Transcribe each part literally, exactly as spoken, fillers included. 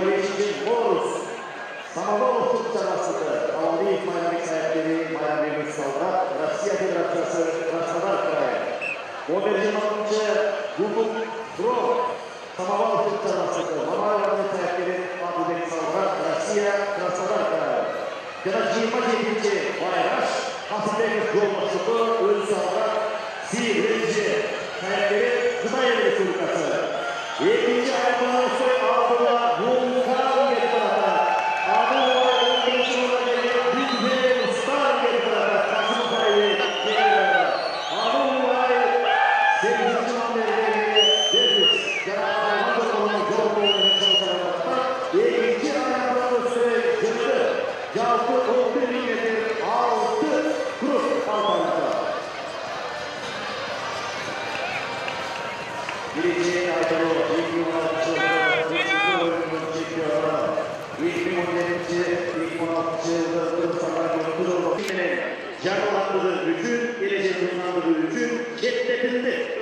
beşinci Morus. Samavol Türk Çarlası'nda Avlilik Mayamik sahipleri Mayamik Müsal'da Rusya Federasyası Krasnodar Krayı. on yirmi altıncı Guguk Pro. Samavol Türk Çarlası'nda Mayamik sahipleri Avlilik Müsal'da Rusya Krasnodar Krayı. yirmi yedinci Bayraş Hasibekov Yolbaşı'da Ölü Sağda Sivrici sahipleri Kıdayeli Respublikası. İkinci ayaklarını soy altında Vulkan geri tarafa. Ağrı'la on beşinci olarak geliyor. Büyükbel Star geri tarafa. Kasım Kayı geri tarafa. Ağrı'la sekizinci hamleleri geliyor. Cenab-ı Hayvan'da olan yolda olan çalışanlardan. İkinci ayaklarını soy cımbı. Yaltı on bir milyedir. Altı grup altında. Birinci ayakları ilk yıllar çılgın, ilk oyununu çekiyor. İlk on yedinci, ilk on altıncı yılda Kırımsallar Yolcu'da Şimdinin canlandırdığı bütün, gelecek hızlandırdığı bütün ketletildi.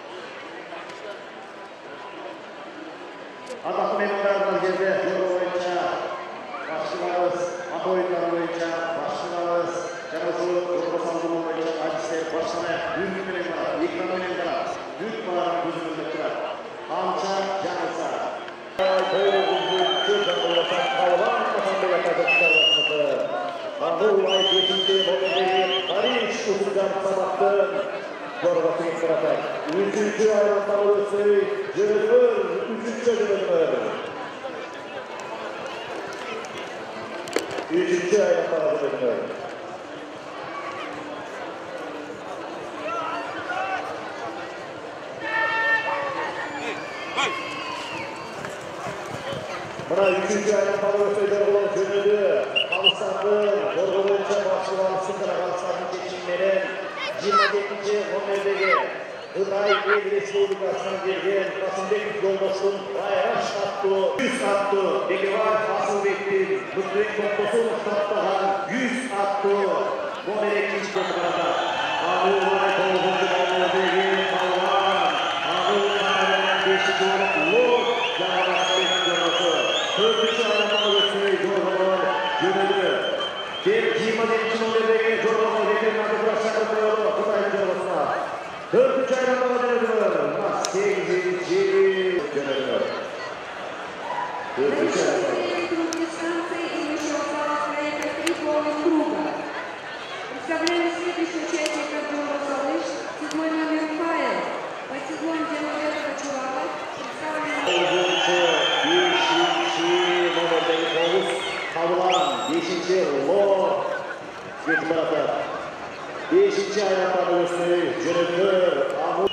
Adaklı memnunlarından gezde yolu boyunca başçılarımız, ana oyunları boyunca başçılarımız, Canası yolda saldırma boyunca acizler başlamaya büyük memnunlar, ikram memnunlar, büyük bağırın gözümüzdekler. Hamça Canasa. Kalvan masanda yakacak çalışması. Ağırlay geçince modeli Paris usuldan sabahtın. Zorbatı yıkıratak. Üçüncü ayranlar olursa Cırgır, üçüncü cırgır. Üçüncü ayranlar olursa. Buna üçüncü ayın palı öteyleri olan gönüllü, Kalısar'ın, Borgo boyunca başlığı Sıkıra Kalısar'ın geçimlerin yirmi yedinci Homer'deki Hıday El Respublikası'ndan girgen Kasım'daki yoldaşın bayraş attı, yüz attı, Bekivar Kasım'daki Mutlu'nun toplusun Şart'tan yüz attı, Homer'e ikinci komutanada. Ağırlay Kolguncu Balmı'daki Kalvan, Ağırlay'ın beşinci olarak Lord Canavas'ın Dördüncü ayağında göstereyim, Jordan'ın yöneldi. yirmi yedinci numarayı Jordan'ın veterinerinde bırakacak yolu, Kutay'ın yoluna. Dördüncü ayağında yöneldi. sekizinci yöneldi. Dördüncü ayağında. Представляем следующий участник Артема Салыш, седьмой номер Павел, по седьмой Демовец Кочурава, Kavulan beşinci Lord bir tarafta. beşinci ayaklarını gösteriyor. Jönetör Ahmet.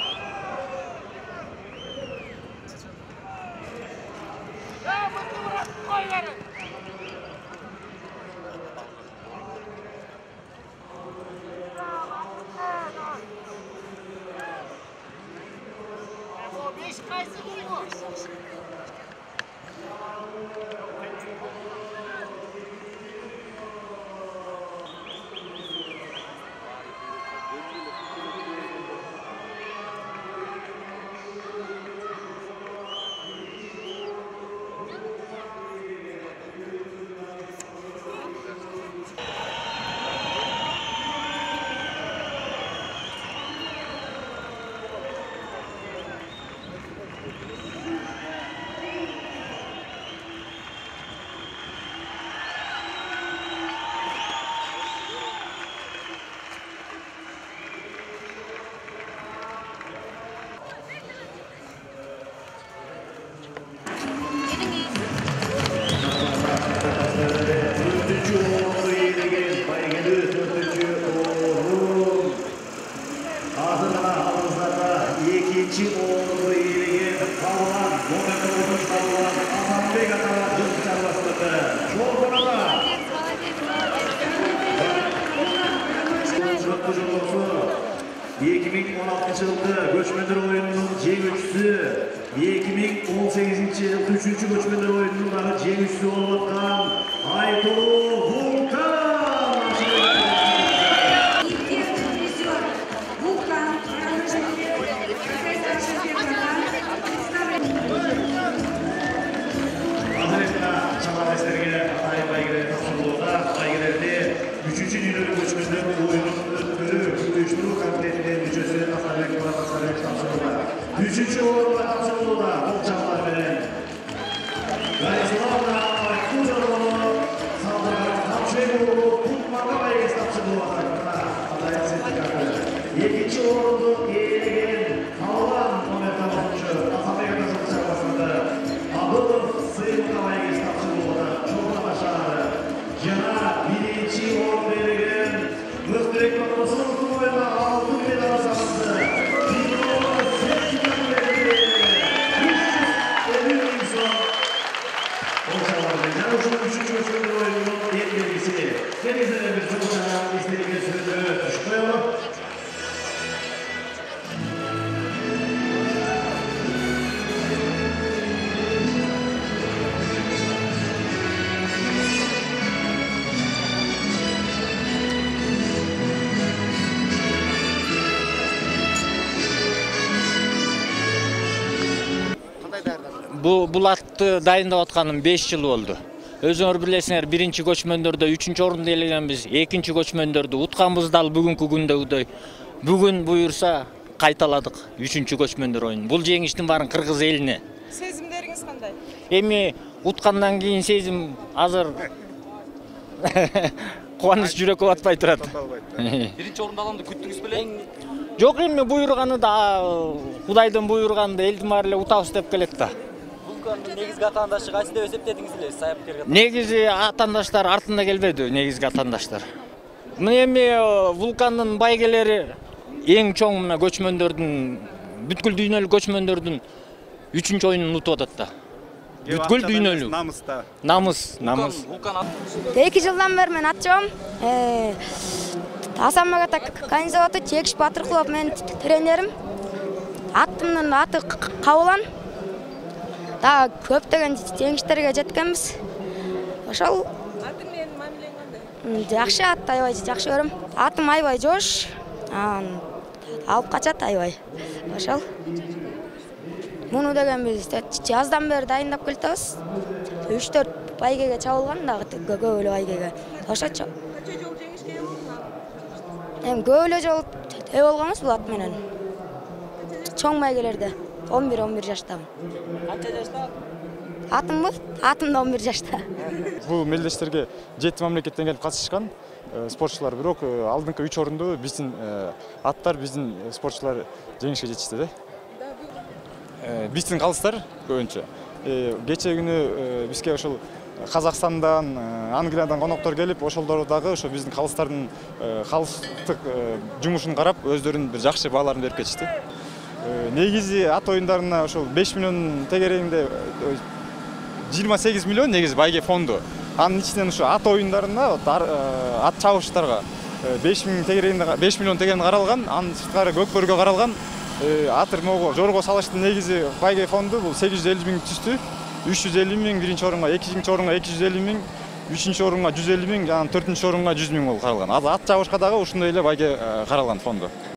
iki ming o'n oltinchi yilda Göçmenler o'yinining jenguvchisi, iki ming o'n sakkizinchi yilda uchinchi Göçmenler o'yinining jenguvchisi bo'lib o'tgan Aytulov Vulkan. Hazretler Жарышның үшінші көчмөндөр ойынының ел белгісі. Келесілеріміз жұмысына естеліге сөзді түшіп қойылып. Бұл атты дайындап атқаным беш жыл болды. Өзіңөр білесіңер, биринчи көчмөндөрдө үчүнчү орунду ээлегенбиз, экинчи көчмөндөрдү утканбыз дал бүгүнкү күндөгүдөй. Бүгүн буюрса кайталадык үчүнчү көчмөндөр оюнун. Бул жеңиштин баарын кыргыз элине. Сезимдериңиз кандай? Эми уткандан кийин сезим азыр кубаныч жүрөккө батпай турат. Биринчи орунду аламды күттүңүз беле? Жок, эми буйруганы да Кудайдын буйруганды элдин баары эле утабыз деп келет да. Негизги атаандашы кайсы деп эсептедиңиз эле саяпкерге? Негизи атаандаштар артында келбеди, негизги атаандаштар. Мына эми Вулкандын байгелери эң чоң мына көчмөндөрдүн, бүткүл дүйнөлүк көчмөндөрдүн үчүнчү оюнун утуп атат да. Бүткүл дүйнөлүк. Намыс да. Намыс, намыс. эки жылдан бери мен ат жабам. Асанбек ата Канизоваты, Чекиш Батыркулов менин тренерим. Атымдын аты Кабылан. Да көптөгөн жеңиштерге жеткенбиз. Ошол Атың менен мамилең кандай? жакшы, ат аябай жакшы көрөм. Атым аябай жош. Алып качат аябай. Ошол. Муну деген биз жаздан бери дайындап келатабыз. үч төрт байгеге чабылган дагы көп эле байгеге. Ошочо. Канча жол жеңишке ээ болдуңар? Эми көп эле жол ээ болгонбуз бул ат менен. Чоң байгелерде он бир он бир жаштамын. Канча жашта? Атымбы? Атым да он бир жашта. Бул мелдештерге жети мамлекеттен келип катышкан спортчулар, бирок алдыңкы үч орунду биздин аттар, биздин спортчулар жеңишке жетишти да. Биздин калыстар көбүнчө. Кече күнү бизге ошол Казакстандан, Англиядан коноктор келип, ошолдор дагы ошо биздин калыстардын калыстык жумушун карап, өздөрүнүн бир жакшы бааларын берип кетишти. Негизи ат оюндарына ошол беш миллион тегерегинде жыйырма сегиз миллион негизи байге фонду. Анын ичинен ошо ат оюндарына, ат чабыштарга беш миң тегерегинде беш миллион тегерегинде каралган, анын сырткары көкбөргө каралган. Атырмого жорго салыштын негизи байге фонду бул сегиз жүз элүү миң түштү. үч жүз элүү миң биринчи орунга, экинчи орунга эки жүз элүү миң, үчүнчү орунга жүз элүү миң, жана төртүнчү орунга жүз миң болуп каралган. Ат чабышка дагы ушундай эле байге каралган фонду.